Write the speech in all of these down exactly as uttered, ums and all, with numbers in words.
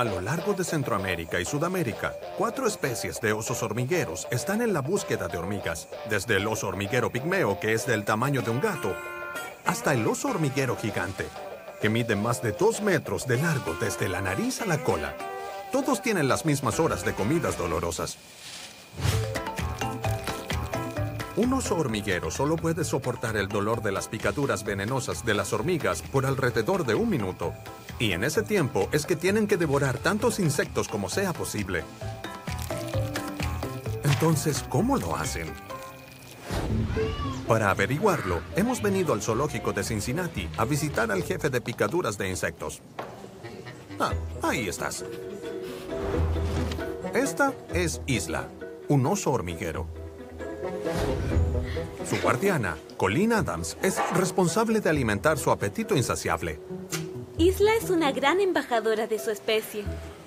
A lo largo de Centroamérica y Sudamérica, cuatro especies de osos hormigueros están en la búsqueda de hormigas, desde el oso hormiguero pigmeo, que es del tamaño de un gato, hasta el oso hormiguero gigante, que mide más de dos metros de largo desde la nariz a la cola. Todos tienen las mismas horas de comidas dolorosas. Un oso hormiguero solo puede soportar el dolor de las picaduras venenosas de las hormigas por alrededor de un minuto. Y en ese tiempo es que tienen que devorar tantos insectos como sea posible. Entonces, ¿cómo lo hacen? Para averiguarlo, hemos venido al zoológico de Cincinnati a visitar al jefe de picaduras de insectos. Ah, ahí estás. Esta es Isla, un oso hormiguero. Su guardiana, Colleen Adams, es responsable de alimentar su apetito insaciable. Isla es una gran embajadora de su especie.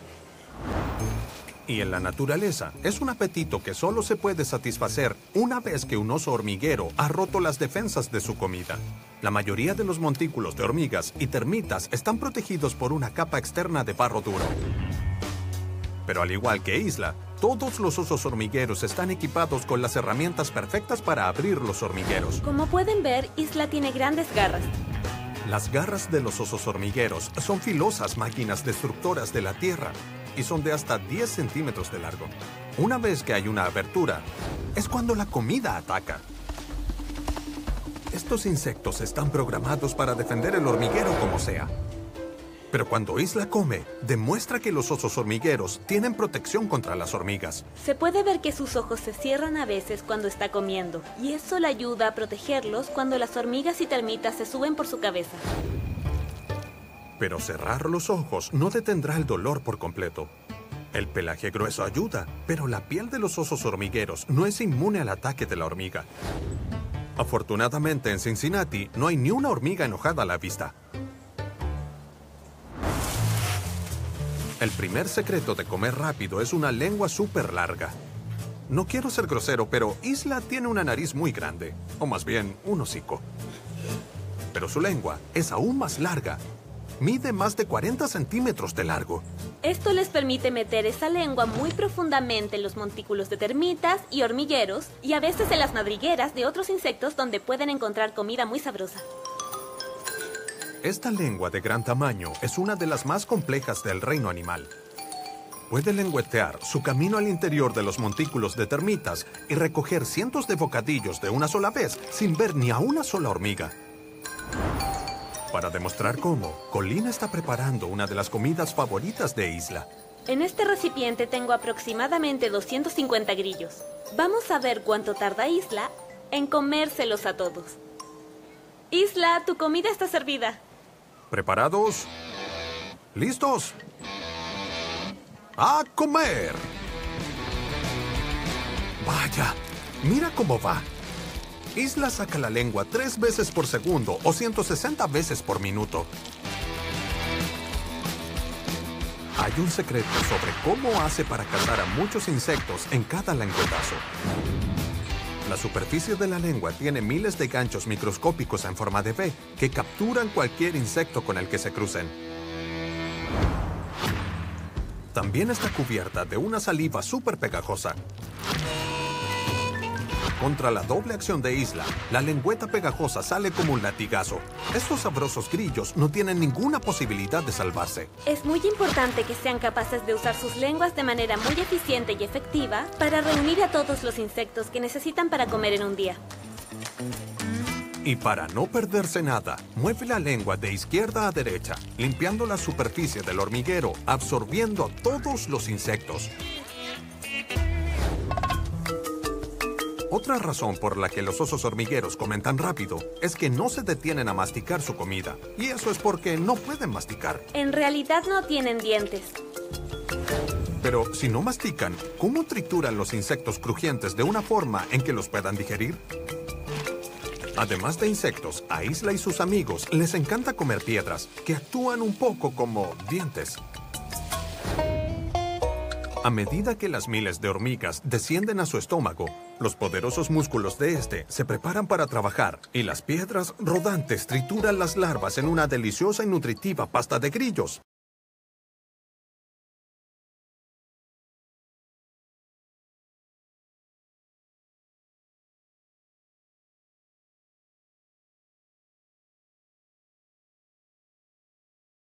Y en la naturaleza, es un apetito que solo se puede satisfacer una vez que un oso hormiguero ha roto las defensas de su comida. La mayoría de los montículos de hormigas y termitas están protegidos por una capa externa de barro duro. Pero al igual que Isla, todos los osos hormigueros están equipados con las herramientas perfectas para abrir los hormigueros. Como pueden ver, Isla tiene grandes garras. Las garras de los osos hormigueros son filosas máquinas destructoras de la tierra y son de hasta diez centímetros de largo. Una vez que hay una abertura, es cuando la comida ataca. Estos insectos están programados para defender el hormiguero como sea. Pero cuando Isla come, demuestra que los osos hormigueros tienen protección contra las hormigas. Se puede ver que sus ojos se cierran a veces cuando está comiendo, y eso le ayuda a protegerlos cuando las hormigas y termitas se suben por su cabeza. Pero cerrar los ojos no detendrá el dolor por completo. El pelaje grueso ayuda, pero la piel de los osos hormigueros no es inmune al ataque de la hormiga. Afortunadamente en Cincinnati no hay ni una hormiga enojada a la vista. El primer secreto de comer rápido es una lengua súper larga. No quiero ser grosero, pero Isla tiene una nariz muy grande, o más bien un hocico. Pero su lengua es aún más larga. Mide más de cuarenta centímetros de largo. Esto les permite meter esa lengua muy profundamente en los montículos de termitas y hormigueros, y a veces en las madrigueras de otros insectos donde pueden encontrar comida muy sabrosa. Esta lengua de gran tamaño es una de las más complejas del reino animal. Puede lengüetear su camino al interior de los montículos de termitas y recoger cientos de bocadillos de una sola vez sin ver ni a una sola hormiga. Para demostrar cómo, Colleen está preparando una de las comidas favoritas de Isla. En este recipiente tengo aproximadamente doscientos cincuenta grillos. Vamos a ver cuánto tarda Isla en comérselos a todos. Isla, tu comida está servida. ¿Preparados? ¿Listos? ¡A comer! Vaya, mira cómo va. Isla saca la lengua tres veces por segundo o ciento sesenta veces por minuto. Hay un secreto sobre cómo hace para cazar a muchos insectos en cada lengüetazo. La superficie de la lengua tiene miles de ganchos microscópicos en forma de V que capturan cualquier insecto con el que se crucen. También está cubierta de una saliva súper pegajosa. Contra la doble acción de Isla, la lengüeta pegajosa sale como un latigazo. Estos sabrosos grillos no tienen ninguna posibilidad de salvarse. Es muy importante que sean capaces de usar sus lenguas de manera muy eficiente y efectiva para reunir a todos los insectos que necesitan para comer en un día. Y para no perderse nada, mueve la lengua de izquierda a derecha, limpiando la superficie del hormiguero, absorbiendo a todos los insectos. Otra razón por la que los osos hormigueros comen tan rápido es que no se detienen a masticar su comida. Y eso es porque no pueden masticar. En realidad no tienen dientes. Pero si no mastican, ¿cómo trituran los insectos crujientes de una forma en que los puedan digerir? Además de insectos, a Isla y sus amigos les encanta comer piedras, que actúan un poco como dientes. A medida que las miles de hormigas descienden a su estómago, los poderosos músculos de este se preparan para trabajar y las piedras rodantes trituran las larvas en una deliciosa y nutritiva pasta de grillos.